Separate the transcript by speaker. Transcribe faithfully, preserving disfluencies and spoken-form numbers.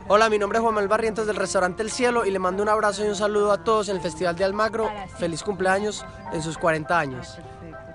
Speaker 1: Hola, mi nombre es Juan Manuel Barrientos del restaurante El Cielo y le mando un abrazo y un saludo a todos en el Festival de Almagro. Feliz cumpleaños en sus cuarenta años.